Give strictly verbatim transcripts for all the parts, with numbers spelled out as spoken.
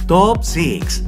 Top seis.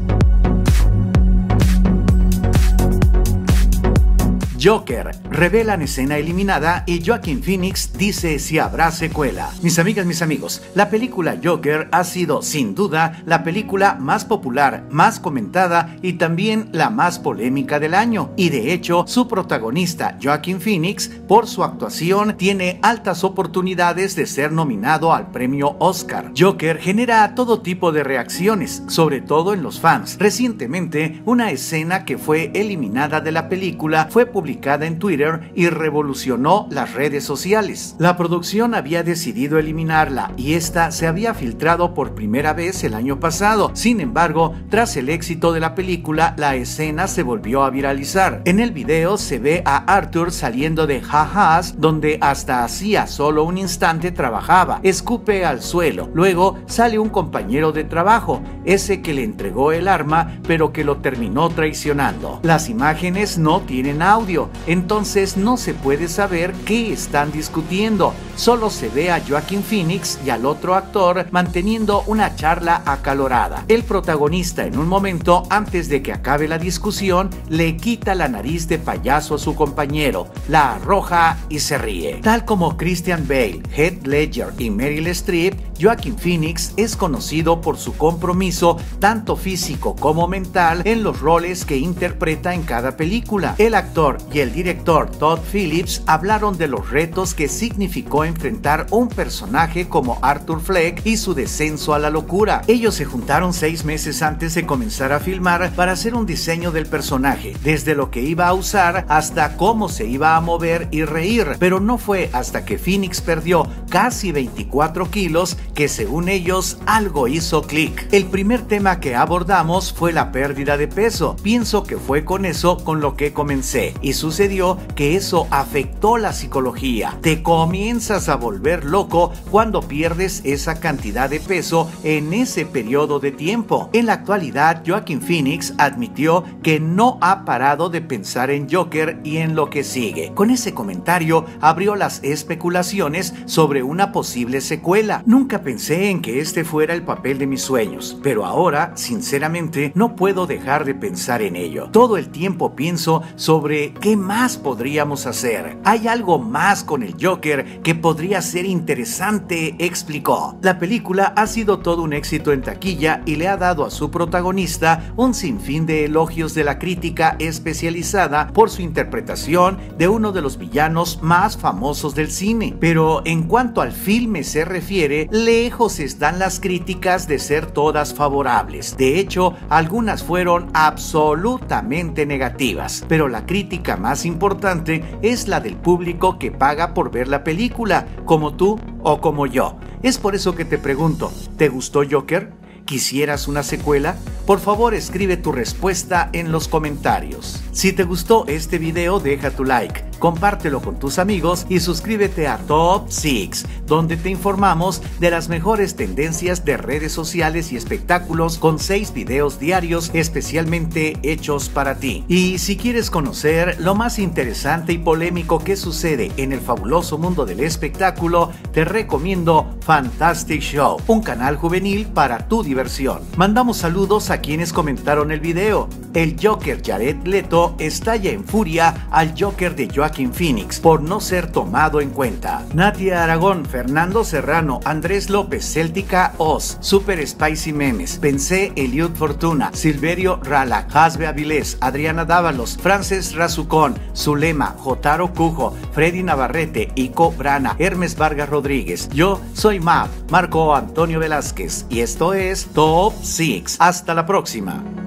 Joker, revelan escena eliminada y Joaquin Phoenix dice si habrá secuela. Mis amigas, mis amigos, la película Joker ha sido sin duda la película más popular, más comentada y también la más polémica del año. Y de hecho, su protagonista Joaquin Phoenix, por su actuación, tiene altas oportunidades de ser nominado al premio Oscar. Joker genera todo tipo de reacciones, sobre todo en los fans. Recientemente, una escena que fue eliminada de la película fue publicada publicada en Twitter y revolucionó las redes sociales. La producción había decidido eliminarla y esta se había filtrado por primera vez el año pasado. Sin embargo, tras el éxito de la película, la escena se volvió a viralizar. En el video se ve a Arthur saliendo de jajas, donde hasta hacía solo un instante trabajaba, escupe al suelo. Luego sale un compañero de trabajo, ese que le entregó el arma, pero que lo terminó traicionando. Las imágenes no tienen audio, entonces no se puede saber qué están discutiendo. Solo se ve a Joaquin Phoenix y al otro actor manteniendo una charla acalorada. El protagonista, en un momento antes de que acabe la discusión, le quita la nariz de payaso a su compañero, la arroja y se ríe. Tal como Christian Bale, Heath Ledger y Meryl Streep, Joaquin Phoenix es conocido por su compromiso tanto físico como mental en los roles que interpreta en cada película. El actor y el director Todd Phillips hablaron de los retos que significó enfrentar un personaje como Arthur Fleck y su descenso a la locura. Ellos se juntaron seis meses antes de comenzar a filmar para hacer un diseño del personaje, desde lo que iba a usar hasta cómo se iba a mover y reír, pero no fue hasta que Phoenix perdió casi veinticuatro kilos que, según ellos, algo hizo clic. El primer tema que abordamos fue la pérdida de peso. Pienso que fue con eso con lo que comencé, y sucedió que eso afectó la psicología. Te comienzas a volver loco cuando pierdes esa cantidad de peso en ese periodo de tiempo. En la actualidad, Joaquin Phoenix admitió que no ha parado de pensar en Joker y en lo que sigue. Con ese comentario abrió las especulaciones sobre una posible secuela. Nunca pensé en que este fuera el papel de mis sueños, pero ahora, sinceramente, no puedo dejar de pensar en ello. Todo el tiempo pienso sobre qué más podríamos hacer. Hay algo más con el Joker que podría ser interesante, explicó. La película ha sido todo un éxito en taquilla y le ha dado a su protagonista un sinfín de elogios de la crítica especializada por su interpretación de uno de los villanos más famosos del cine. Pero en cuanto al filme se refiere, lejos están las críticas de ser todas favorables. De hecho, algunas fueron absolutamente negativas, pero la crítica más importante es la del público que paga por ver la película, como tú o como yo. Es por eso que te pregunto, ¿te gustó Joker? ¿Quisieras una secuela? Por favor, escribe tu respuesta en los comentarios. Si te gustó este video, deja tu like, compártelo con tus amigos y suscríbete a Top seis, donde te informamos de las mejores tendencias de redes sociales y espectáculos con seis videos diarios especialmente hechos para ti. Y si quieres conocer lo más interesante y polémico que sucede en el fabuloso mundo del espectáculo, te recomiendo Fantastic Show, un canal juvenil para tu diversión. Mandamos saludos a quienes comentaron el video. El Joker Jared Leto estalla en furia al Joker de Joaquin Phoenix por no ser tomado en cuenta. Natia Aragón, Fernando Serrano, Andrés López, Celtica Oz, Super Spicy Memes, Pensé Eliud Fortuna, Silverio Rala, Hasbe Avilés, Adriana Dávalos, Frances Razucón, Zulema, Jotaro Cujo, Freddy Navarrete, Ico Brana, Hermes Vargas Rodríguez. Yo soy Mav, Marco Antonio Velázquez, y esto es Top seis. Hasta la próxima.